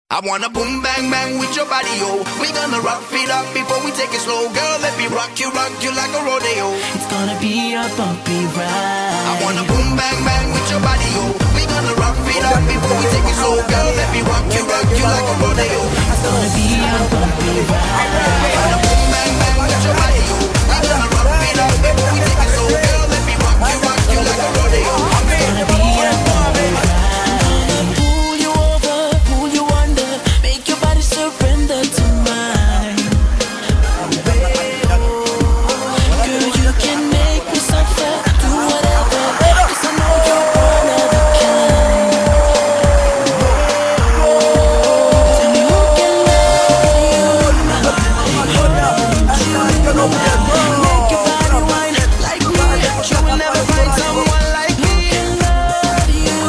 I wanna boom bang bang with your body, yo. We gonna rock it up before we take it slow. Girl, let me rock you like a rodeo. It's gonna be a bumpy ride. I wanna boom bang bang with your body, yo. We gonna rock it up before we take it slow. Girl, let me rock you like a rodeo. It's gonna be a bumpy ride. I wanna boom bang bang with your body, yo. We gonna rock it up before we take it slow. Girl, let me rock you like a rodeo. It's gonna be a bumpy ride. Pull you over, pull you under, make your body surrender to mine. Girl, you can make me suffer, do whatever, 'cause I know you're one of a kind. Tell me who can love you, make your body whine like me. You will never find someone like me. Who can love you,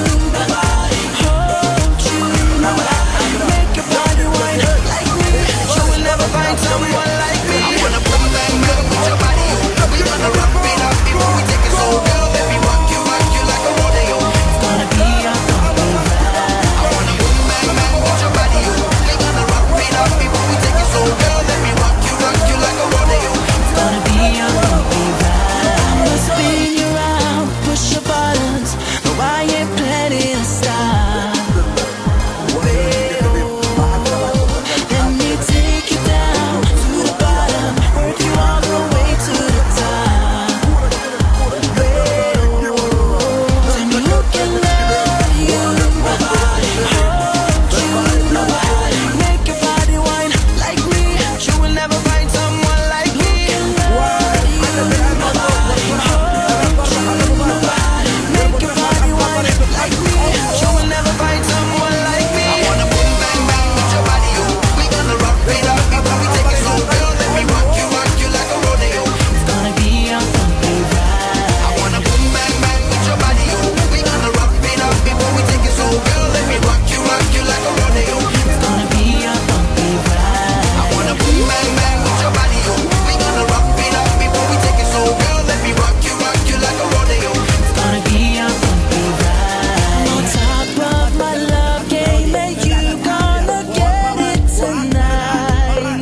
hold you, make your body whine like me. You will never find someone like me. I wanna boom bang bang with your body, yo. We gonna rock it up before we take it slow. Girl, let me rock you like a rodeo. It's gonna be a bumpy ride. I wanna boom bang bang with your body, yo. We gonna rock it up before we take it slow. Girl, let me rock you like a rodeo. It's gonna be a bumpy ride. I'ma spin you round, push your buttons. No, I ain't planning to stop. Let me take you down to the bottom, work you all the way to the top. Tell me who can love you, hold you, make your body whine like me. You will never find someone like me. Love you, hold you, make your body whine like me. You will never find someone like me. I wanna boom bang bang with your body, yo. We gonna rock it up before we take it slow. Girl, let me rock you like a rodeo. It's gonna be a bumpy ride. I wanna boom bang bang with your body, yo. We gonna rock it up before we take it slow. Girl, let me rock you like a rodeo. It's gonna be a bumpy ride. I wanna boom bang bang with your body, yo. We gonna rock it up before we take it slow. Girl, let me rock you like a rodeo. It's gonna be a bumpy ride. On top of my love game, and you gonna get it tonight.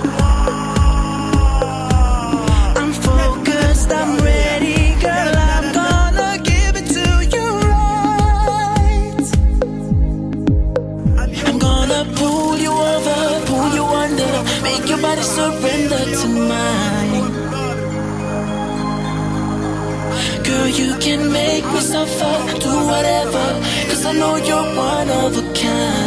I'm focused, I'm ready, girl. I'm gonna give it to you right. I'm gonna pull you over, pull you under, make your body surrender to mine. Girl, you can make me suffer, do whatever, 'cause I know you're one of a kind.